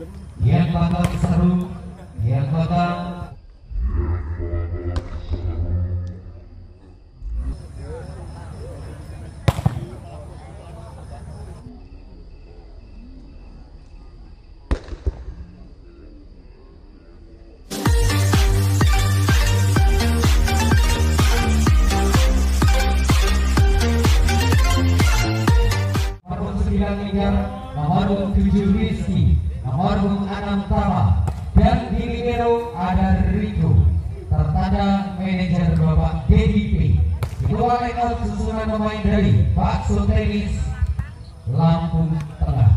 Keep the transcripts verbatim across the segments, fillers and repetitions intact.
yang bakal seru, yang bakal nomor tujuh Rizky, nomor enam Tama, dan di libero ada Rico, tertanda manajer Bapak D D P. Kedua layout susunan pemain dari Bakso Tenis Lampung Tengah.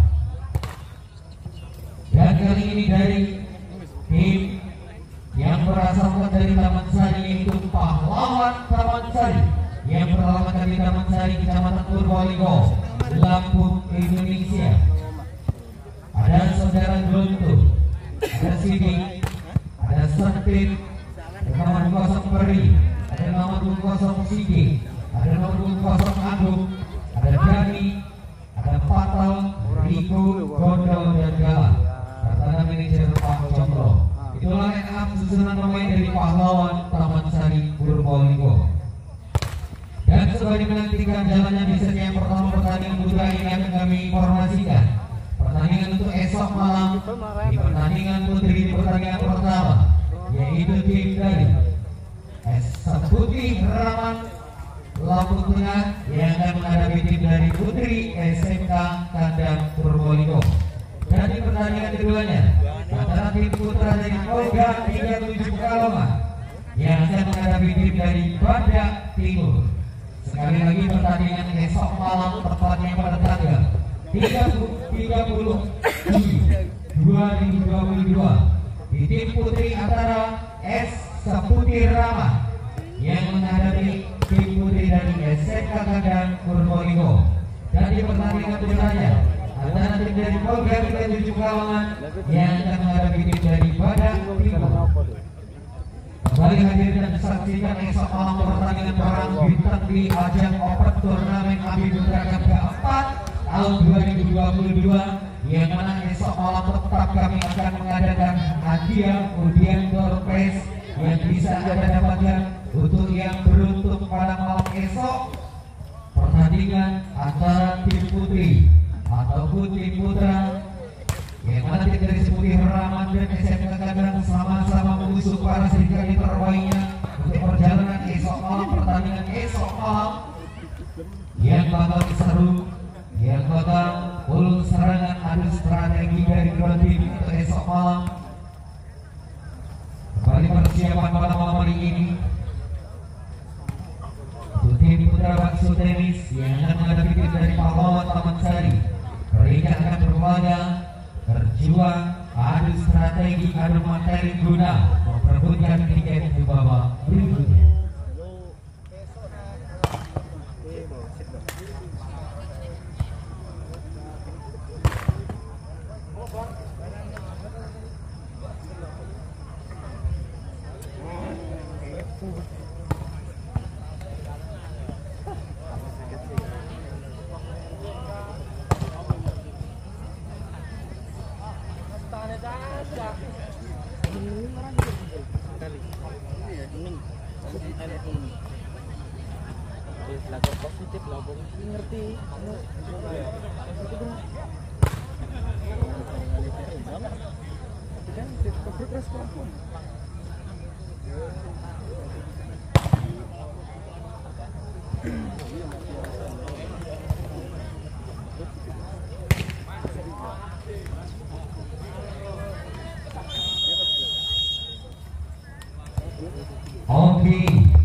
Dan kali ini dari tim yang berasalkan dari Taman Sari, yaitu Pahlawan Taman Sari yang beralamat di Taman Sari, Kecamatan Purwolinggo, Lampung, Indonesia. Ada saudara Gonto, ada Sidi, ada Sentin, ada nomor kosong Peri, ada nomor kosong Sidi, ada nomor kosong Agung, ada Dani, ada Fatal, Riko, Gondol, dan Gala. Serta manajer Pak Jomblo. Itulah line up susunan pemain dari Pahlawan Taman Sari Purwolinggo. Dan sebagai menantikan jalannya di set yang pertama pertandingan putra ini akan kami informasikan pertandingan untuk esok malam di pertandingan putri di pertandingan pertama, yaitu tim dari S Putri Harapan Lampung Tengah yang akan menghadapi tim dari Putri S M K Kandang Purwolinggo. Dan di pertandingan keduanya antara tim putra dari Olga tiga puluh tujuh Pekalongan yang akan menghadapi tim dari Badak Timur. Sekali lagi pertandingan esok malam tepatnya pada tanggal tiga puluh Juli dua ribu dua puluh dua di tim putri antara S Putri Rama yang menghadapi tim putri dari S M K Kandang Purwolinggo. Dan di pertandingan putranya antara tim dari Polga tiga puluh tujuh Pekalongan yang akan menghadapi tim dari Badak Timur. Kembali hadir dan disaksikan esok malam pertandingan perang bintang di ajang Open Turnamen A B Putra keempat tahun dua ribu dua puluh dua, yang mana esok malam tetap kami akan mengadakan hadiah undian door prize yang bisa Anda dapatkan untuk yang beruntung pada malam esok. Pertandingan antara tim putri ataupun tim putra yang mana tim dari Putri Harapan dan S M K Kandang sama-sama mengusung para serikali terbaiknya untuk perjalanan esok malam. Pertandingan esok malam yang bakal seru, yang bakal full serangan, adu strategi dari dua tim untuk esok malam. Kembali persiapan pada malam hari ini untuk tim putra Bakso Tenis yang akan menghadapi tim dari Pahlawan Taman Sari. Mereka akan berlaga, berjuang, adu strategi, adu materi guna memperebutkan tiket di babak berikutnya. Lagu positif, lagu ngerti. Oke.